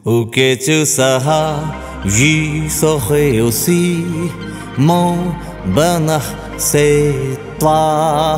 O que tu seras, j'y serai aussi. Mon bonheur, c'est toi.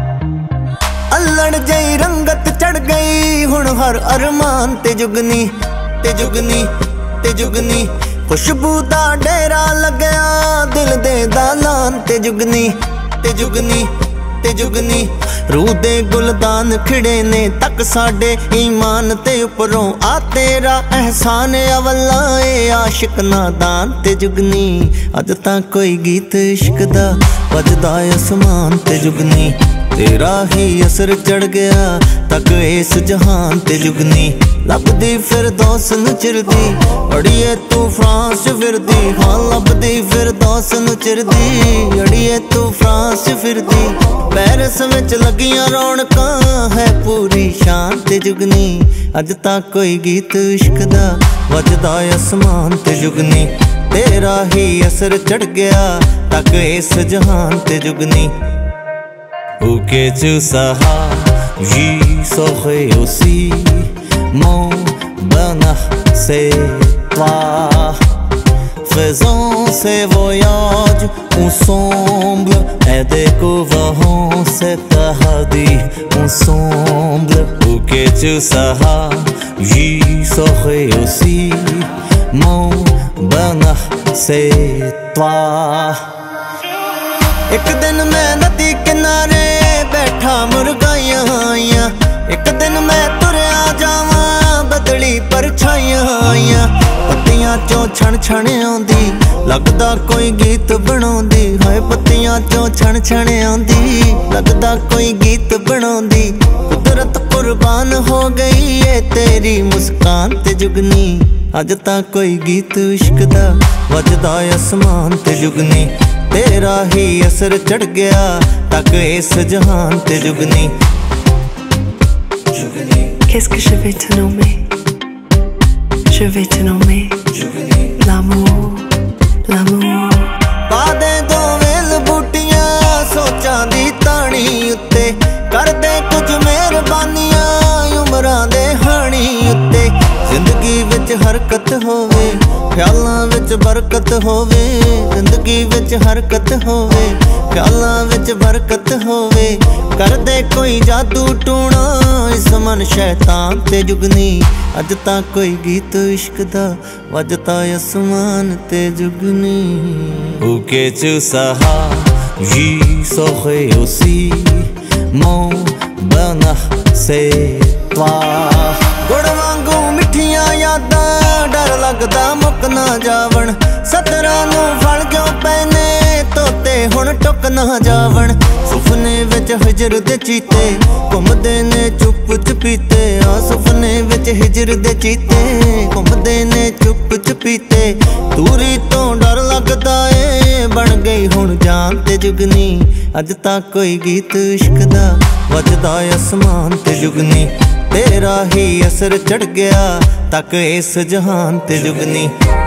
अल्लड़ जई रंगत चढ़ गई हुण हर अरमान ते जुगनी ते जुगनी ते जुगनी। खुशबू दा डेरा लगया दिल दे दालान ते जुगनी ते जुगनी ते जुगनी। रूह दे गुलदान खिड़े ने तक साडे ईमान ते उपरों आ तेरा एहसान अवला ए आशिक नादान ते जुगनी। अज तां कोई गीत इश्क दा वजदा आसमान ते जुगनी। तेरा ही असर चढ़ गया तक इस जहान ते जुगनी। लभदी फिरदौस नूं चिरदी अड़िए तू फ्रांस फिरदी। हाँ लभदी फिरदौस नूं चिरदी अड़िए तू फ्रांस फिरदी। पैरिस विच लगियां रौनकां है पूरी शान ते जुगनी। अज तक कोई गीत इश्क दा वजदा आसमान ते जुगनी। तेरा ही असर चढ़ गया तक इस जहान ते जुगनी। O que tu seras, j'y serai aussi. Mon bonheur, c'est toi. Faisons ces voyages ensemble et découvrons cet paradis ensemble. O que tu seras, j'y serai aussi. Mon bonheur, c'est toi. एक दिन मैं नदी किनारे बैठा मुर्गाइयां आइयां। एक दिन मैं तुरया जावा बदली परछाइयां आइयां। पत्तियां चों छण छण आउंदी लगदा कोई गीत बनाउंदी। हाय पत्तियां चों छण छण आउंदी लगदा कोई गीत बनाउंदी। कुदरत कुर्बान हो गई है तेरी मुस्कान ते जुगनी। अज तां कोई गीत इश्क दा वजदा आसमान ते जुगनी। तेरा ही असर चढ़ गया तक इस जहान ते जुगनी। Qu'est-ce que je vais te nommer? Je vais te nommer l'amour, l'amour. बादे दो वेल बूटियां सोचां दी तानी उत्ते करदे कुछ मेहरबानियां उमरां दे हानी उत्ते। जिंदगी विच हरकत होवे ख्यालां विच बरकत होवे। जिंदगी विच हरकत होवे ख्यालां विच बरकत होवे। कर दे कोई जादू टूणा इस मन शैतान ते जुगनी। अज तां कोई गीत इश्क दा वजदा आसमान ते जुगनी। O que tu seras, j'y serai aussi. Mon bonheur, c'est toi. गुड़ वांगू मिठियां यादां डर लगदा मुक ना जावण। सतरां नूं फल क्यों पैने तोते हुण टुक ना जावण। सुपने विच हिजर दे चीते घुमदे ने चुप चपीते। आ सुपने विच हिजर दे चीते घुमदे ने चुप चपीते। दूरी तो डर लगदा ए बन गई हुण जान ते जुगनी। अज तक कोई गीत इश्क दा वजदा आसमान ते जुगनी। तेरा ही असर चढ़ गया तक इस जहान ते जुगनी।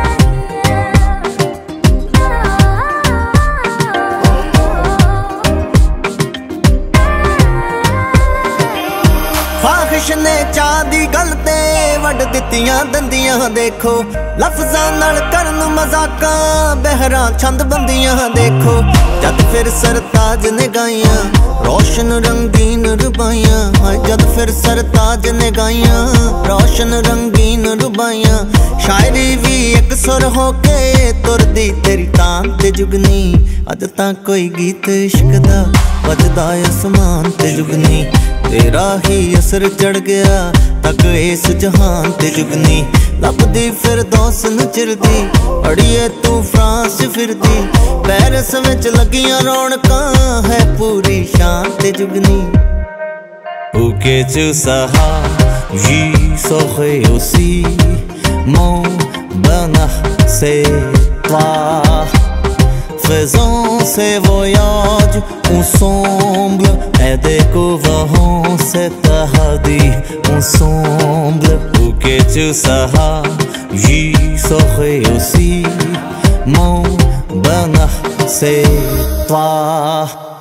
ख्वाहिश ने चाह दी गल ते वड दित्तियां दंदियां देखो। लफ्जां नाल करन मजाकां बहरा छंद बंदियां देखो। जद फिर सरताज ने गाइयां रोशन रंगीन रुबाइयां। जद फिर सरताज ने गाइयां रोशन रंगीन रुबाइयां। शायरी भी एक सुर होके तुरदी तेरी तान ते जुगनी। अज तां कोई गीत इश्क दा वजदा आसमान ते जुगनी। तेरा ही असर चढ़ गया तक इस जहान ते जुगनी। लभदी फिरदौस नूं चिरदी अड़िए तू फ्रांस फिरदी। पैरिस विच लगियां रौनकां है पूरी शान ते जुगनी। O que tu seras, j'y serai aussi. Mon bonheur, c'est toi. Faisons ces voyages ensemble et découvrons cet paradis ensemble. O que tu seras, j'y serai aussi. Mon bonheur, c'est toi.